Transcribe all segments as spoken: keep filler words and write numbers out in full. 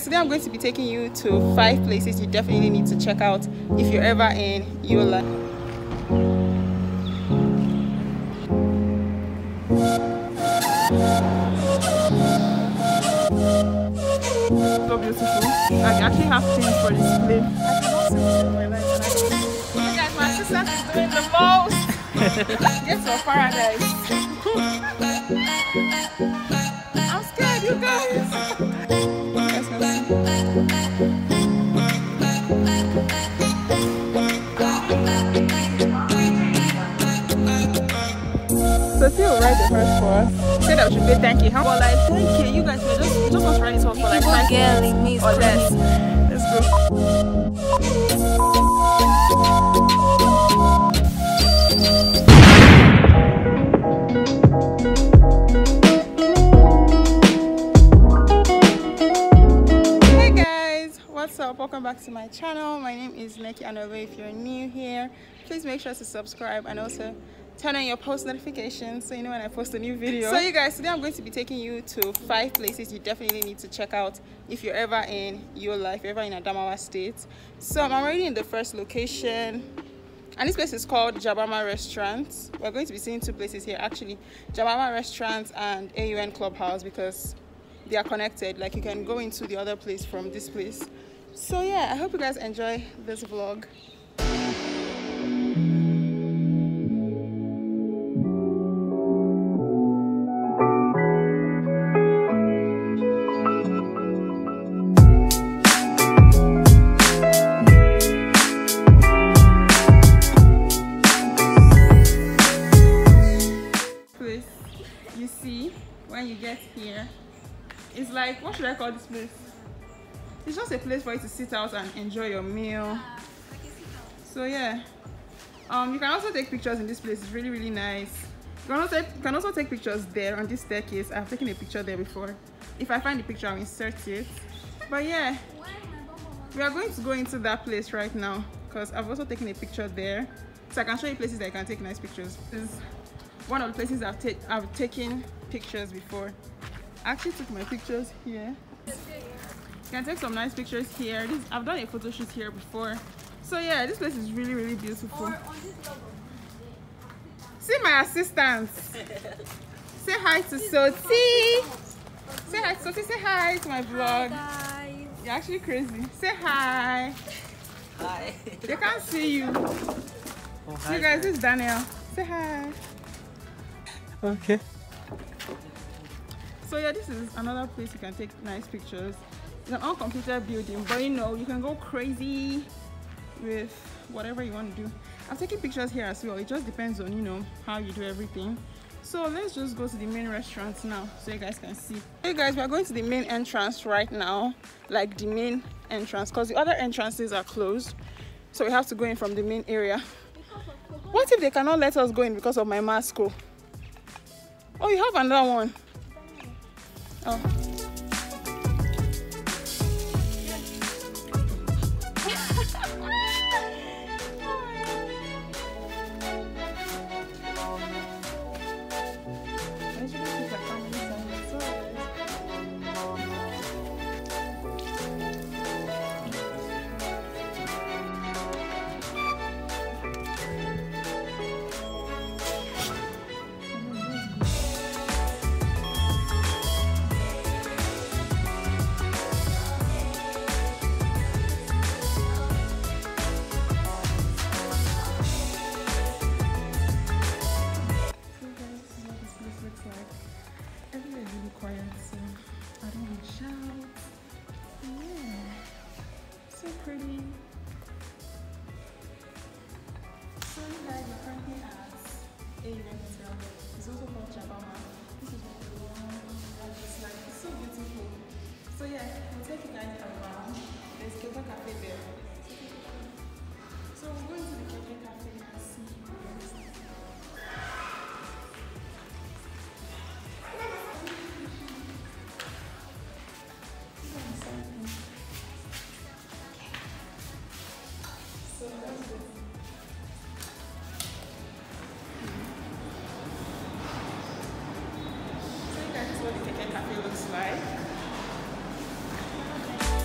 today I'm going to be taking you to five places you definitely need to check out if you're ever in Yola. So beautiful. I actually have things for display. I cannot see this in my life. Look at my sister is doing the most. Get to a paradise. I'm scared, you guys. Let's go see. So she will write the first for us. Say that we should pay thank you. How about like thank you? You guys will just just want to write it off for like five minutes or less. Let's go. Hey guys, what's up? Welcome back to my channel. My name is Nekky Anolue. If you're new here, please make sure to subscribe and also turn on your post notifications so you know when I post a new video. So you guys, today I'm going to be taking you to five places you definitely need to check out if you're ever in Yola, if you're ever in Adamawa state. So I'm already in the first location, and this place is called Jabamma restaurant. We're going to be seeing two places here actually, Jabamma restaurant and A U N Clubhouse, because they are connected. Like you can go into the other place from this place. So yeah, I hope you guys enjoy this vlog. You see, when you get here, it's like, what should I call this place? It's just a place for you to sit out and enjoy your meal. So yeah, um you can also take pictures in this place. It's really really nice. You can also, you can also take pictures there on this staircase. I've taken a picture there before. If I find the picture, I'll insert it. But yeah, we are going to go into that place right now because I've also taken a picture there, so I can show you places that you can take nice pictures. This is one of the places I've, ta I've taken pictures before. I actually took my pictures here. You can take some nice pictures here. This, I've done a photo shoot here before. So yeah, this place is really really beautiful. See my assistant. Say hi to Soti. Say hi to Soti. Say hi to my vlog. Hi guys. You're actually crazy. Say hi. Hi. They can't see you. Oh, hi, you guys, this is Daniel. Say hi. Okay. So yeah, this is another place you can take nice pictures. It's an uncompleted building, but you know, you can go crazy with whatever you want to do. I'm taking pictures here as well. It just depends on, you know, how you do everything. So let's just go to the main restaurant now so you guys can see. Hey guys, we're going to the main entrance right now, like the main entrance, because the other entrances are closed. So we have to go in from the main area. What if they cannot let us go in because of my mask? Oh, you have another one. Oh. Pretty. So you guys are currently at a hotel. It's also called Jabamma. This is what the one is like. It's so beautiful. So yeah, we'll take you guys around. There's a cafe there. So we'll go into the cafe cafe and see. What the cafe looks like.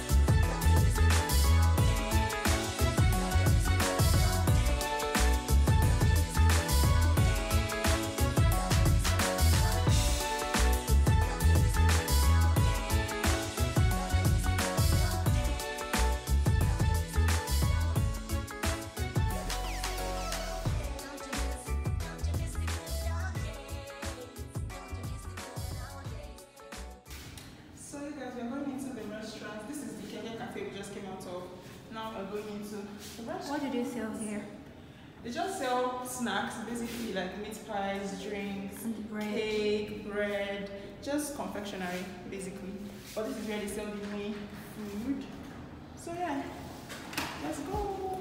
so now we're going into the restaurant. What do they sell here? They just sell snacks, basically like meat pies, drinks, And bread. cake, bread, just confectionery basically. But this is where they sell the main food. So yeah, let's go.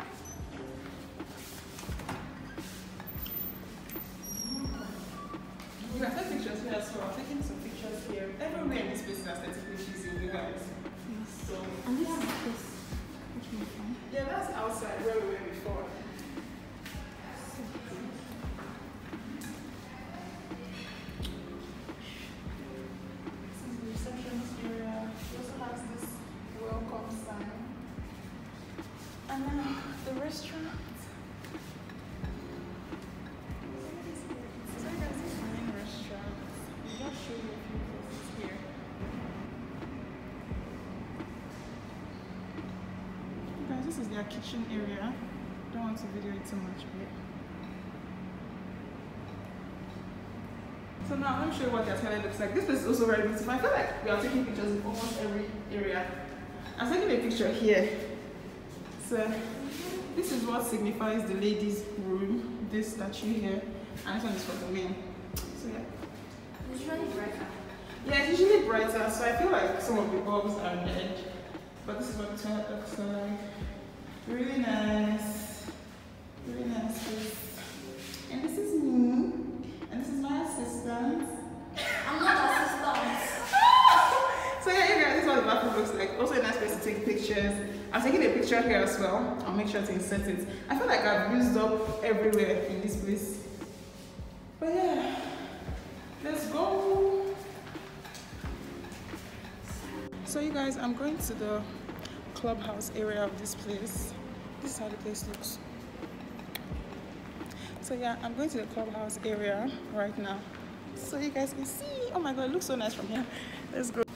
You can take pictures here as well. I'm taking some pictures here. Everywhere in this place is aesthetically pleasing, you guys. Yes. So And this is this. Which one is fine? yeah, that's outside where we were before. This is the receptionist area. It also has this welcome sign. And then the restaurant. So you guys, this is the main restaurant. I'll just show you a few places here. Guys, this is their kitchen area. Don't want to video it too much, but so now let me show you what their toilet looks like. This place is also very beautiful. I feel like we are taking pictures in almost every area. I'm taking a picture here. So this is what signifies the ladies' room. This statue here, and this one is for the men. So yeah. It's usually brighter. Yeah, it's usually brighter, so I feel like some of the bulbs are red. But this is what the toilet looks like. Really nice. Really nice place. And this is me. And this is my assistant. I'm not assistant. So yeah, you guys, this is what the bathroom looks like. Also a nice place to take pictures. I'm taking a picture here as well. I'll make sure to insert it. I feel like I've used up everywhere in this place. But yeah, let's go. So you guys, I'm going to the clubhouse area of this place. This is how the place looks. So yeah, I'm going to the clubhouse area right now, so you guys can see. Oh my god, it looks so nice from here. Let's go.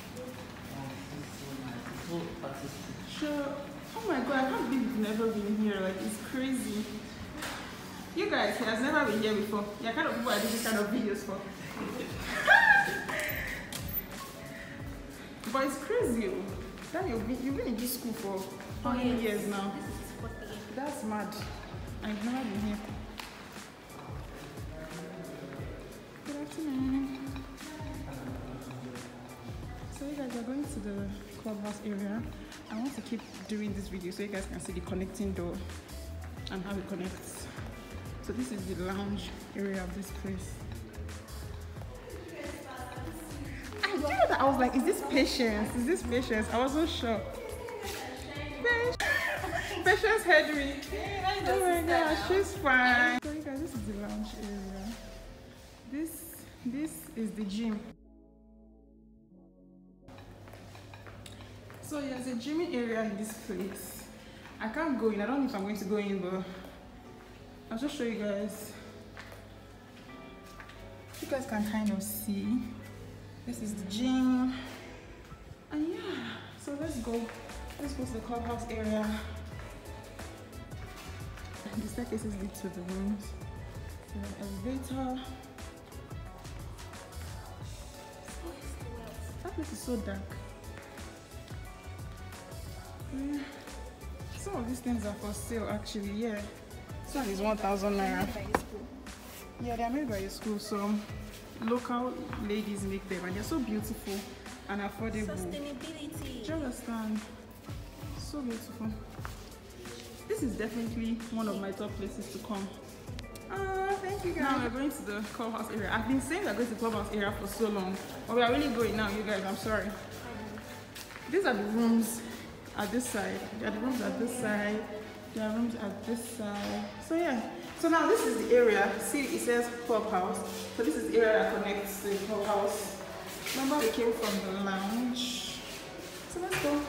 Sure. Oh my god, I can't believe you've never been here. Like, it's crazy. You guys, he has never been here before. You're kind of people I do this kind of videos for. But it's crazy. Then you've been, you've been in this school for how many yes. years now? This is forty-eight. That's mad. I've never been here. Good afternoon. So you guys are going to the clubhouse area. I want to keep doing this video so you guys can see the connecting door and how it connects. So this is the lounge area of this place. I knew that. I was like, is this Patience? Is this Patience? I wasn't sure. Patience Henry. Oh my gosh, she's fine. So you guys, this is the lounge area. This this is the gym. So there's a gymming area in this place. I can't go in. I don't know if I'm going to go in, but I'll just show you guys. You guys can kind of see. This is the gym. And yeah, so let's go. Let's go to the clubhouse area. The staircases lead to the rooms. The elevator. That place is so dark. Yeah. Some of these things are for sale actually, yeah. This one is one thousand naira. Yeah, they are made by a school, so local ladies make them and they're so beautiful and affordable. Sustainability. Do you understand? So beautiful. This is definitely one of my top places to come. Oh, thank you guys. Now we're going to the clubhouse area. I've been saying we're going to the clubhouse area for so long, but we are really going now, you guys. I'm sorry. These are the rooms at this side. There are the rooms at this side. There are rooms at this side. So yeah. So now this is the area. See, it says clubhouse. So this is the area that connects to the clubhouse. Remember, we came from the lounge. So let's go.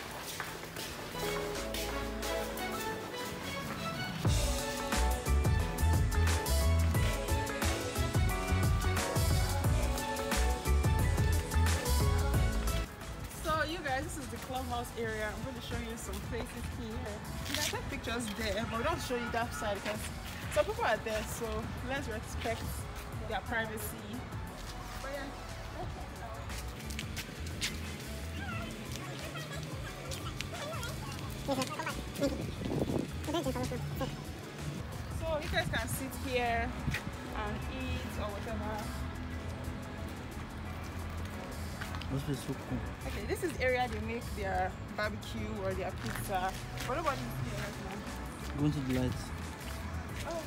This is the clubhouse area. I'm going to show you some places here. You can take pictures there, but we don't show you that side because some people are there, so let's respect their privacy. But yeah, let's check it out. So you guys can sit here and eat or whatever. Must be so cool. Okay, this is the area they make their barbecue or their pizza. But nobody is here right now. Going to the lights. Oh.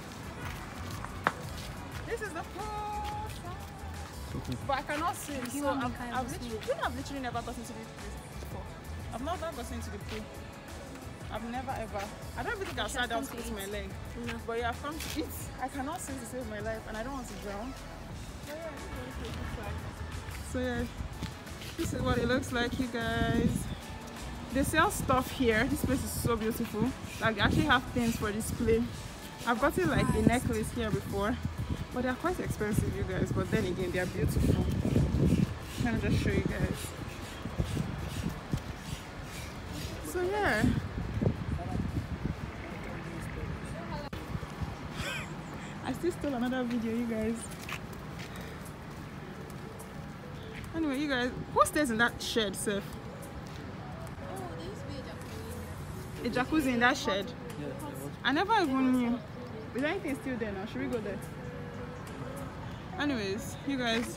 This is the pool. So cool. But I cannot swim, You so want me I've, kind I've, of literally, swim? you know, I've literally never gotten into this place before. I've never gotten into the pool. I've never ever. I don't even think I've sat down to come to eat eat. my leg. No. But yeah, I've come to eat. I cannot swim to save my life and I don't want to drown. So yeah, this is what it looks like. So yeah, this is what it looks like, you guys. They sell stuff here. This place is so beautiful. Like, they actually have things for display. I've gotten like a necklace here before, but they're quite expensive, you guys. But then again, they're beautiful. Let me just show you guys. So yeah. I still stole another video, you guys. Anyway, you guys, who stays in that shed, Seth? Oh, there used to be a jacuzzi. A jacuzzi in that shed? Yeah, it was. I never even knew. Is anything still there now? Should we go there? Anyways, you guys,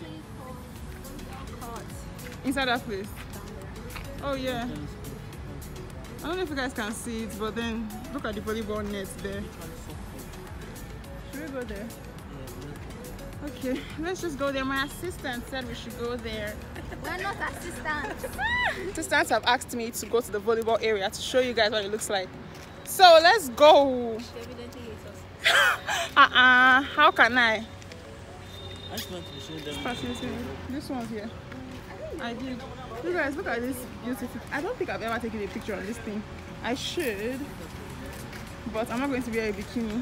inside that place. Oh yeah. I don't know if you guys can see it, but then look at the volleyball net there. Should we go there? Okay, let's just go there. My assistant said we should go there. We're not assistants. Assistants have asked me to go to the volleyball area to show you guys what it looks like. So let's go. She evidently hates us. Uh-uh, how can I? I just want to show them. Fascinating. This one's here. I did. You guys, look at this beautiful. I don't think I've ever taken a picture on this thing. I should, but I'm not going to wear a bikini.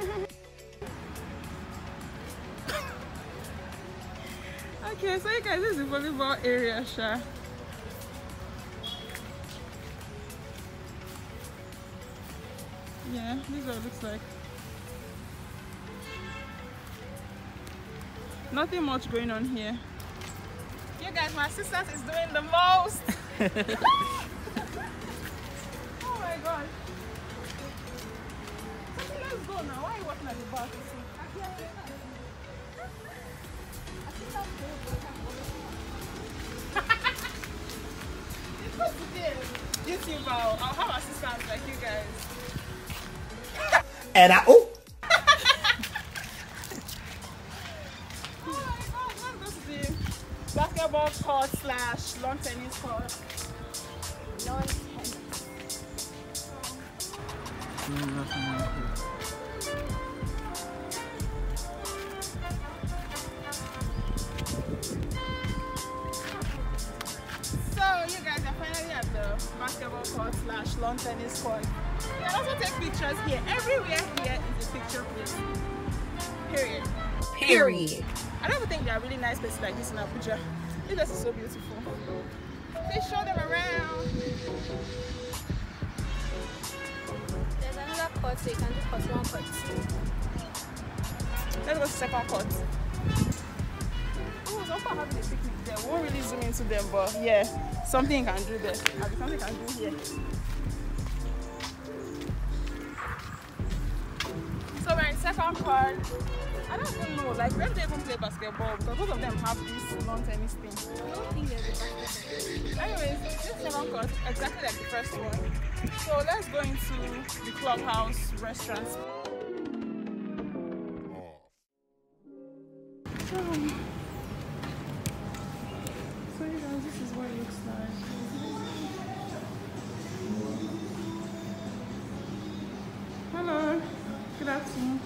Okay, so you guys, this is the volleyball area, Sha. Yeah, this is what it looks like. Nothing much going on here. You guys, my assistant is doing the most. Oh my god. Let's go now. Why are you walking at the back? YouTube, I'll, I'll have assistants like you guys. And I oh. Oh my god, let's go to the basketball court slash lawn tennis court. Lawn tennis. So you guys are finally at the basketball court slash lawn tennis court. You can also take pictures here. Everywhere here is a picture place. Period. Period. I don't even think there are really nice places like this in Abuja. This place is so beautiful. Please show them around. There's another court, so you can do court one, court two. Let's go to second court. Oh, some people are having a picnic there. We won't really zoom into them, but yeah, something you can do there. Maybe something you can do here. So we're in second court. I don't even know, like, where do they even play basketball? Because both of them have this lawn tennis thing. I don't think there's a basketball. Anyways, this second court, exactly like the first one. So let's go into the Clubhouse restaurant. So, so you guys, this is what it looks like. Hello, good afternoon.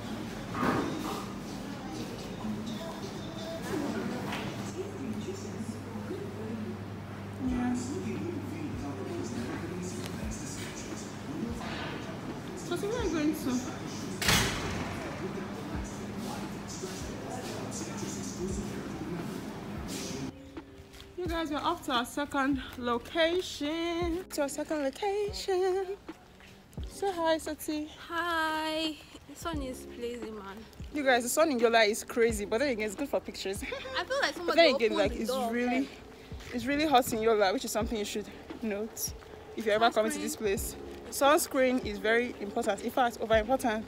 Yeah. So, so where are you going to? You guys, we're off to our second location. To our second location. Say hi, Sati. Hi. This one is blazing, man. You guys, the sun in Yola is crazy, but then again, it's good for pictures. I feel like But somebody then again, opened like the it's door. really, it's really hot in Yola, which is something you should note. if you're ever coming to this place. Sunscreen is very important. In fact, over important.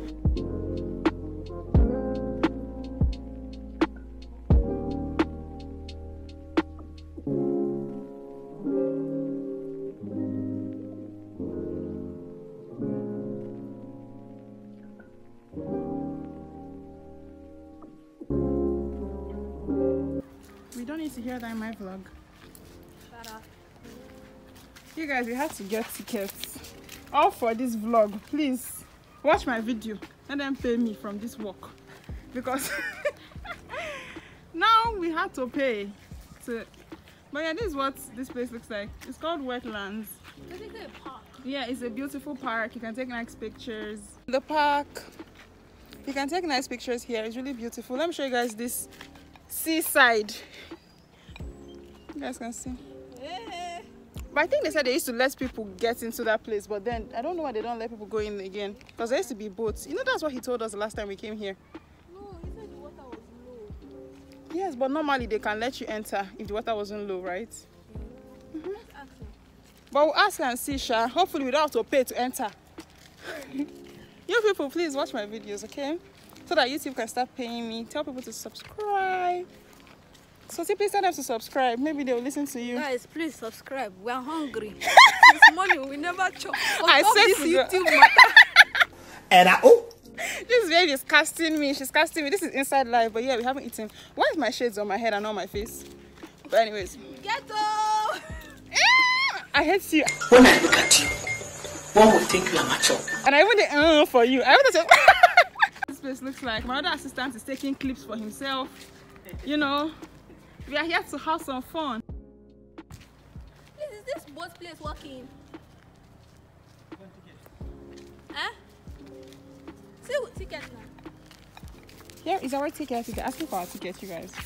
We don't need to hear that in my vlog. Shut up. You guys, we have to get tickets. All for this vlog. Please watch my video. Let them pay me from this work. Because now we have to pay. To... But yeah, this is what this place looks like. It's called Wetlands. This is a park. Yeah, it's a beautiful park. You can take nice pictures. The park. You can take nice pictures here. It's really beautiful. Let me show you guys this seaside. You guys can see. Yeah. But I think they said they used to let people get into that place, but then I don't know why they don't let people go in again. Because there used to be boats. You know, that's what he told us the last time we came here. No, he said the water was low. Yes, but normally they can let you enter if the water wasn't low, right? Yeah. Mm-hmm. Let's ask him. But we'll ask and see, Sha. Hopefully we don't have to pay to enter. You people, please watch my videos, okay? So that YouTube can start paying me. Tell people to subscribe. So please tell them to subscribe. Maybe they'll listen to you. Guys, please subscribe. We are hungry. This morning we never chop. I said this to YouTube matter. And I, oh, this baby is casting me. She's casting me. This is inside live, but yeah, we haven't eaten. Why is my shades on my head and on my face? But anyways, Ghetto. I hate you. When I look at you, one would think you are mature. And I even did uh, for you. I want to say. This place looks like my other assistant is taking clips for himself. You know. We are here to have some fun. This is this boat place working. Huh? See what ticket now? Here is our ticket. You can ask me for our ticket, you guys.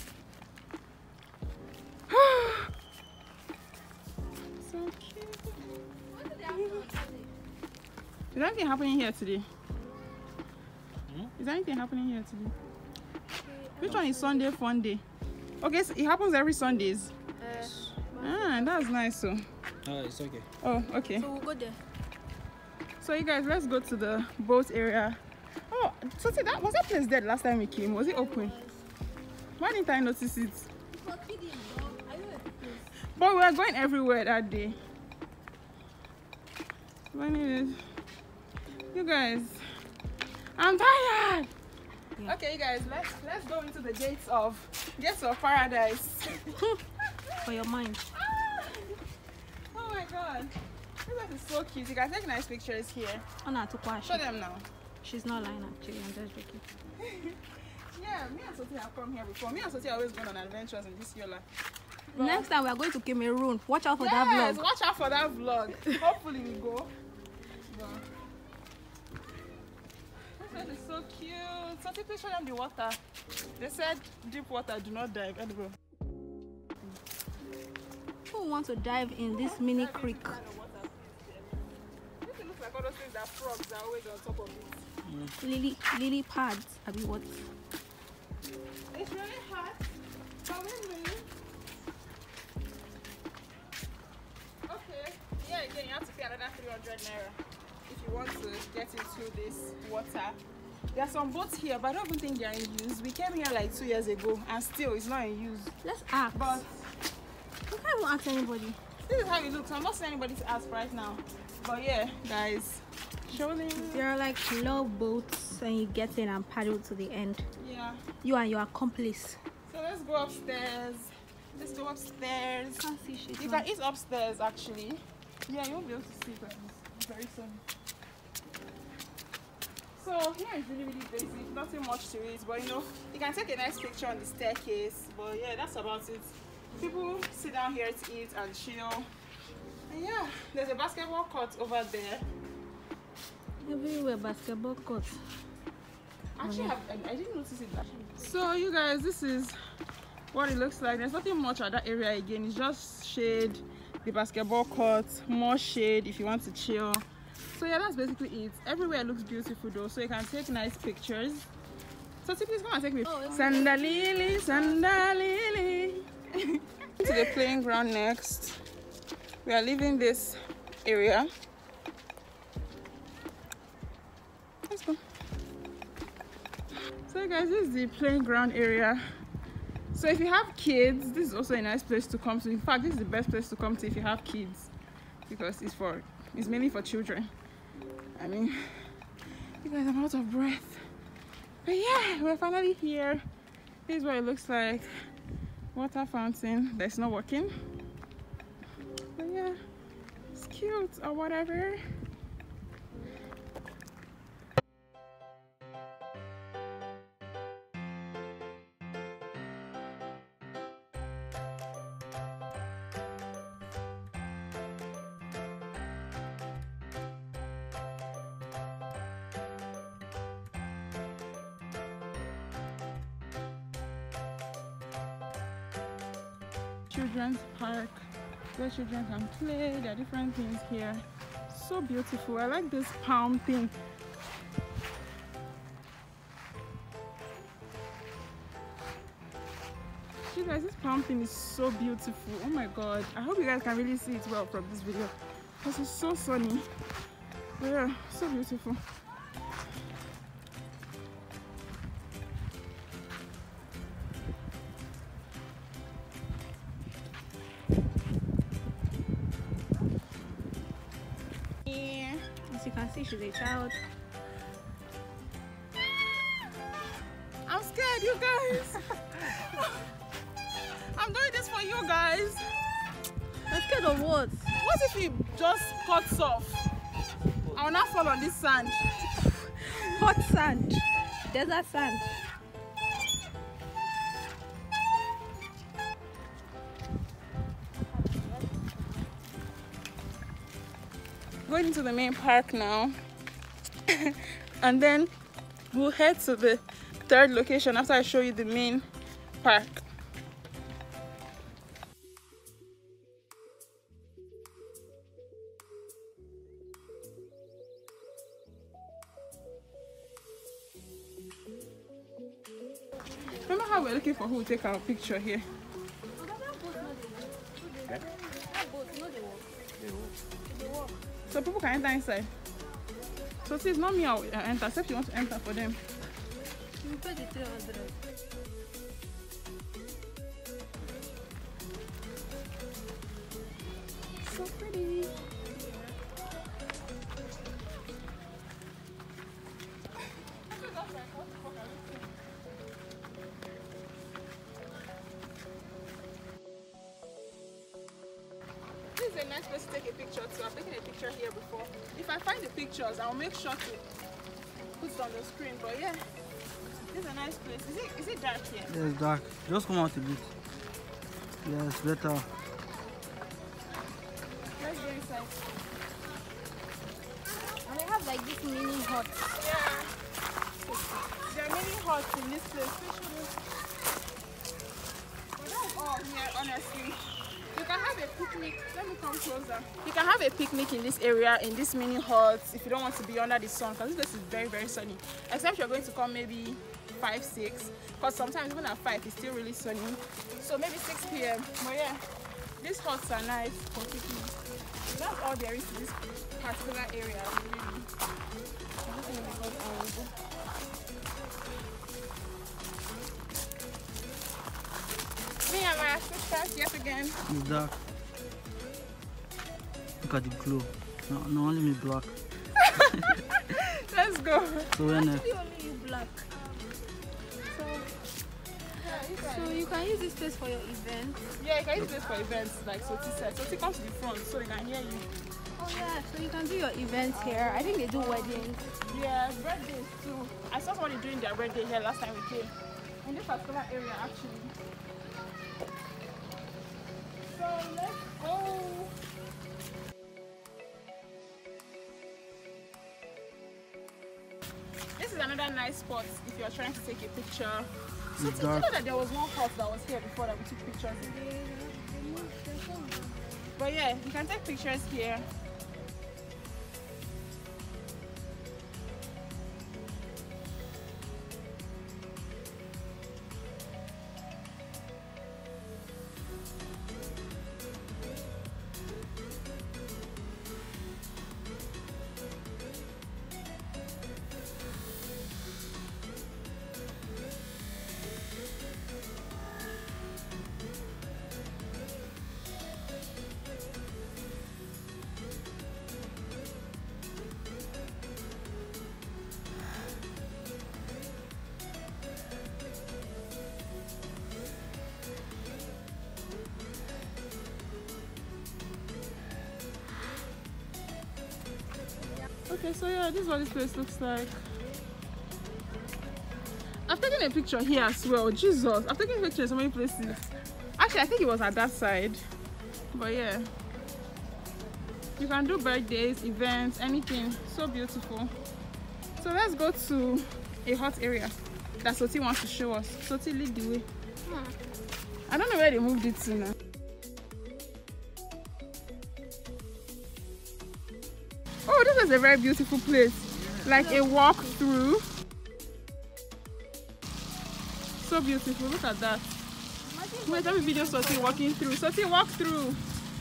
So cute. What did they have to do? Is anything happening here today? Hmm? Is anything happening here today? Which one is Sunday fun day? Okay, so it happens every Sundays. Uh, Ah, that's nice. So. Oh, it's okay. Oh, okay. so we'll go there. So you guys, let's go to the boat area. Oh, so see, that was that place dead last time we came? Was it open? Why didn't I notice it? For kidding, bro. Are you at the place? But we were going everywhere that day. But anyways, you guys, I'm tired. Yeah. Okay, you guys, let's let's go into the gates of gates of paradise. For your mind. Ah! Oh my god, this place is so cute. You can take nice pictures here. Oh, no, to wash. Show them now. She's not lying actually. I'm just joking. Yeah, me and Soti have come here before. Me and Soti are always going on adventures in this Yola. But Next time we are going to Cameroon. Watch out for yes, that vlog. watch out for that vlog. Hopefully we go. But this place is so cute. Soti, please show them the water. They said deep water, do not dive. Let's go. Who wants to dive in this mini creek? This looks like all those things that frogs are always on top of it. Mm. Lily, lily pads. I mean, what? It's really hot. But really. Okay. Yeah, again, you have to pay another three hundred naira if you want to get into this water. There are some boats here, but I don't even think they are in use. We came here like two years ago, and still it's not in use. Let's ask. But we can't even ask anybody. this is how it looks. I'm not saying anybody to ask right now. But yeah, guys, show them. There are like love boats, and you get in and paddle to the end. Yeah. You and your accomplice. So let's go upstairs. Let's go upstairs. Can't see shit. You can eat upstairs actually. Yeah, you won't be able to see because it's very sunny. So here is really really basic, nothing much to it, but you know, you can take a nice picture on the staircase. But yeah, that's about it. People sit down here to eat and chill. And yeah, there's a basketball court over there. Everywhere basketball court. Actually, I, I didn't notice it actually. So you guys, this is what it looks like. There's nothing much at that area again. It's just shade, the basketball court, more shade if you want to chill. So yeah, that's basically it. Everywhere looks beautiful though, so you can take nice pictures. So please come and take me. Oh, Sandalili, Sandalili. To the playing ground next. We are leaving this area. Let's go. So guys, this is the playground area. So if you have kids, this is also a nice place to come to. In fact, this is the best place to come to if you have kids, because it's for it's mainly for children. I mean, you guys, I'm out of breath. But yeah, we're finally here. This is what it looks like. Water fountain that's not working. But yeah, it's cute or whatever. Children's park where children can play. There are different things here. So beautiful. I like this palm thing. You guys, this palm thing is so beautiful. Oh my god, I hope you guys can really see it well from this video because it's so sunny. Yeah, so beautiful. As you can see, she's a child. I'm scared, you guys. I'm doing this for you guys. I'm scared of what? What if he just cuts off? I will not fall on this sand. Hot sand. Desert sand. Going into the main park now. And then we'll head to the third location after I show you the main park. Remember how we're looking for who will take our picture here? So people can enter inside. So see, it's not me, I'll enter, except you want to enter for them. You pay the three hundred. So pretty. This is a nice place to take a picture too. I've taken a picture here before. If I find the pictures, I'll make sure to put it on the screen. But yeah, this is a nice place. Is it is it dark here? Yeah, it's dark. Just come out a bit. Yeah, it's better. Let's go inside. And they have like this mini hut. Yeah. There are many huts in this place. Especially. But that's all here, honestly. You can have a picnic. Let me come closer. You can have a picnic in this area, in this mini hut, if you don't want to be under the sun, because this place is very, very sunny. Except you're going to come maybe five, six, because sometimes even at five it's still really sunny. So maybe six p m But yeah, these huts are nice for picnic. That's all there is to this particular area. Really. Me and my sisters yet again. It's dark. Look at the glow. No, no only me black. Let's go. So we're next. Actually, only you black. So, Yeah, you so you can use this place for your event. Yeah, you can use this for events, like Soti said. Soti comes to the front so they can hear you. Oh yeah, so you can do your events here. I think they do weddings. Yeah, birthdays too. I saw somebody doing their birthday here last time we came. In this particular area, actually. So let's go. This is another nice spot if you're trying to take a picture. So did you know that there was one house that was here before that we took pictures in? But yeah, you can take pictures here. Okay, so yeah, this is what this place looks like. I've taken a picture here as well. Jesus, I've taken a picture in so many places. Actually, I think it was at that side. But yeah, you can do birthdays, events, anything. So beautiful. So let's go to a hot area that Soti wants to show us. Soti, lead the way. Hmm. I don't know where they moved it to now. Oh, this is a very beautiful place. Like a walk through. So beautiful. Look at that. Wait, let me video Soti walking through. Soti, walk through.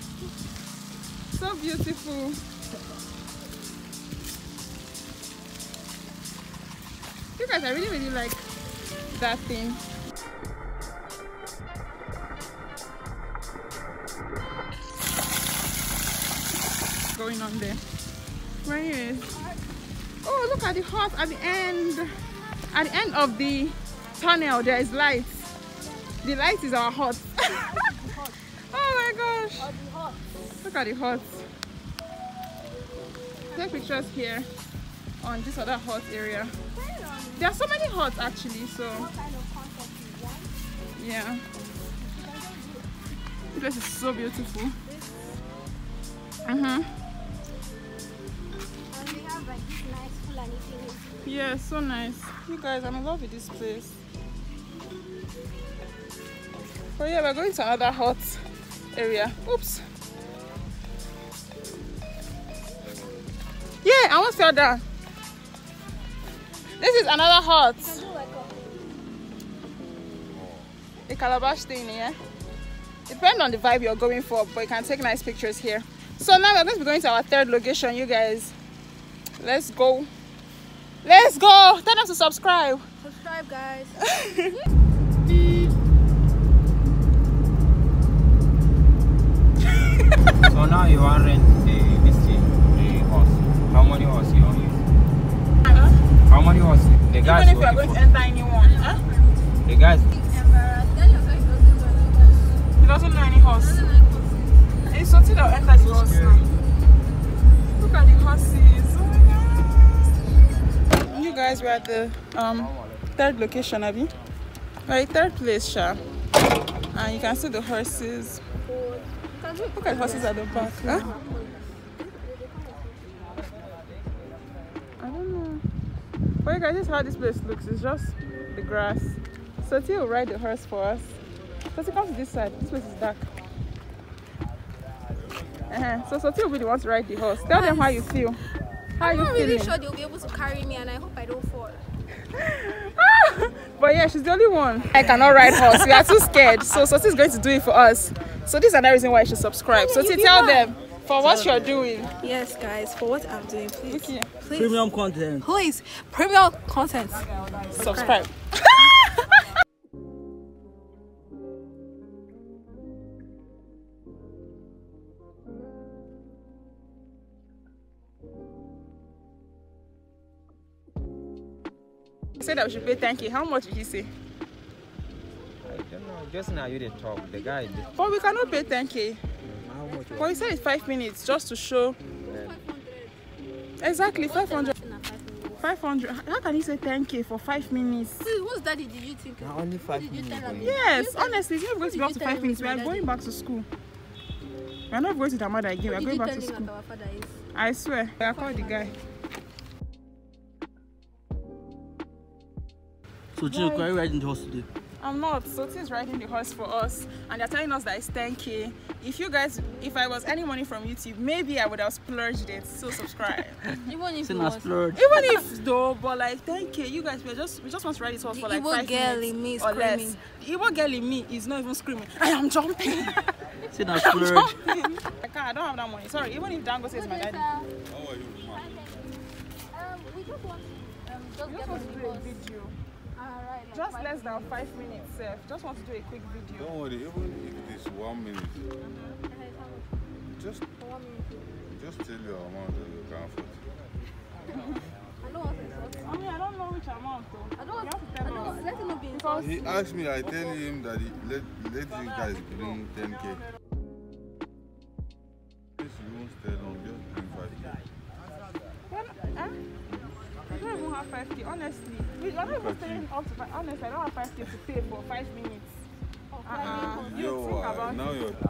So beautiful. You guys, I really, really like that thing. Going on there. Where is? Oh, look at the hut at the end. At the end of the tunnel, there is light. The light is our hut. Oh my gosh. Look at the hut. Take pictures here on this other hut area. There are so many huts actually, so yeah. This place is so beautiful. Uh-huh. Yeah, so nice. You guys, I'm in love with this place. Oh yeah, we're going to another hot area. Oops. Yeah, I almost fell down. This is another hut. A calabash thing, yeah? Depends on the vibe you're going for, but you can take nice pictures here. So now we're going to be going to our third location, you guys. Let's go. Let's go. Tell them to subscribe. Subscribe, guys. So now you want to rent the this thing, the horse. How many horses you want to use? Huh? How many horses? The guys. Even if you are going to enter anyone, huh? The guys. He doesn't know any horse. It's something that will enter the horse now. Look at the horses. Oh my God. You guys, we're at the um third location, Abby. Right, third place, Sha. And you can see the horses. Look at horses at the back. Huh? I don't know. But you guys, this is how this place looks. It's just the grass. So T will ride the horse for us. So come to this side. This place is dark. Uh-huh. So Soti will be the one to ride the horse. Tell them how you feel. How I'm you not feeling? really sure they'll be able to carry me, and I hope I don't fall. But yeah, she's the only one. I cannot ride horse. We are too scared. So Soti is going to do it for us. So this is another reason why you should subscribe. Oh, Soti, tell them for what you're doing. Yes, guys, for what I'm doing, please. Okay. Please. Premium content. Please, premium content. Subscribe. He said that we should pay ten K. How much did he say? I don't know. Just now you didn't talk. The guy. Did. But we cannot pay ten K. How much? But he said it's five minutes just to show. Yeah. Exactly, five hundred. five hundred. How can he say ten K for five minutes? Whose daddy did you think? Now only five minutes. Yes, honestly, it's not going to be up to Did you five tell minutes. We him are it's my going back to school. We are not going to Damari again. We are going back to school. Our father is? I swear. I called the guy. So, Jim, are you riding the horse today? I'm not. Soti is riding the horse for us, and they're telling us that it's ten K. If you guys, if I was any money from YouTube, maybe I would have splurged it. So subscribe. Even if Say it na was splurge. Even if though, but like ten K, you guys, we just we just want to ride this horse The for like Igbo five girl minutes in me is or less. screaming. The Igbo girl in me is not even screaming. I am jumping. Say na I'm splurge. jumping. I can't. I don't have that money. Sorry. Even if Dango says my daddy. Um, we just want um, just We get just on want to the do a bus. video. Uh, right, like Just five less than five minutes, sir. Just want to do a quick video. Don't worry, even if it is one minute, just For one minute. just tell your amount that you can afford. I don't want to insult. I mean, I don't know which amount though. I don't want You have to I tell don't us. want, let it not be Because insulting. He asked me, I tell him that he, let let you guys bring ten K. If you won't stay long, just bring five K. Well, five K, honestly. We're not even staying up to five. Honestly, I don't have five K to pay for five minutes. Uh-uh. Yo, Think uh, about now it. you're.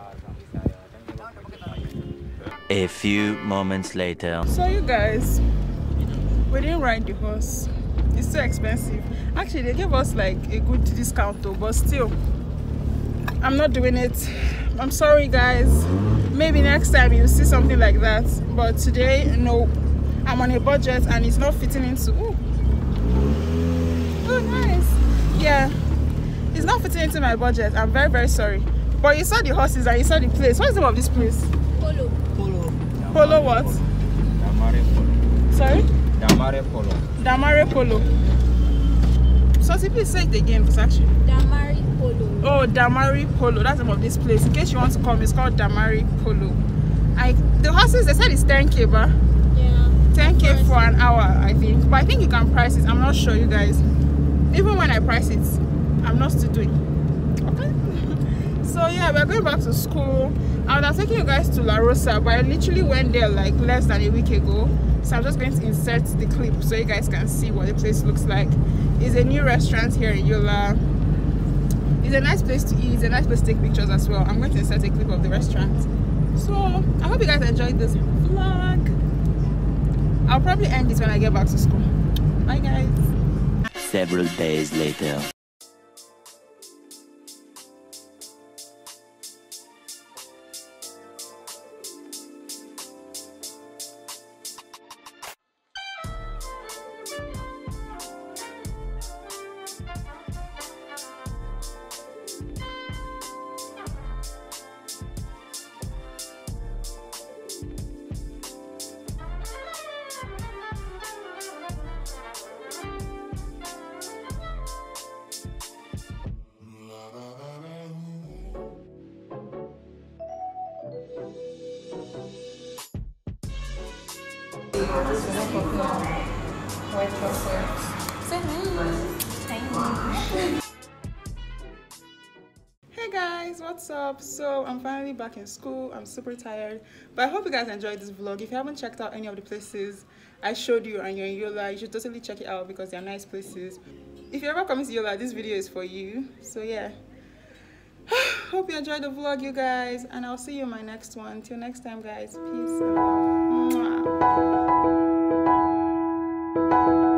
A few moments later. So you guys, we didn't ride the horse. It's too expensive. Actually, they gave us like a good discount though, but still, I'm not doing it. I'm sorry guys. Maybe next time you'll see something like that. But today, no. I'm on a budget and it's not fitting into. Ooh. Oh, nice. Yeah, it's not fitting into my budget. I'm very, very sorry. But you saw the horses and you saw the place. What's the name of this place? Polo. Polo. Polo what? Damari Polo. Sorry? Damari Polo. Damari Polo. So please say it again, because actually. Damari Polo. Oh, Damari Polo. That's the name of this place. In case you want to come, it's called Damari Polo. I the horses, they said it's ten K, but Yeah. ten K for an hour, I think. But I think you can price it. I'm not sure, you guys. Even when I price it, I'm not still doing. Okay. So yeah, we're going back to school. I was taking you guys to La Rosa, but I literally went there like less than a week ago. So I'm just going to insert the clip so you guys can see what the place looks like. It's a new restaurant here in Yola. It's a nice place to eat. It's a nice place to take pictures as well. I'm going to insert a clip of the restaurant. So I hope you guys enjoyed this vlog. I'll probably end this when I get back to school. Bye guys. Several days later. White chocolate. Hey guys, what's up? So I'm finally back in school. I'm super tired, but I hope you guys enjoyed this vlog. If you haven't checked out any of the places I showed you and you're in Yola, you should totally check it out because they're nice places. If you're ever coming to Yola, this video is for you. So yeah, hope you enjoyed the vlog, you guys, and I'll see you in my next one. Till next time guys, peace and love. Mwah.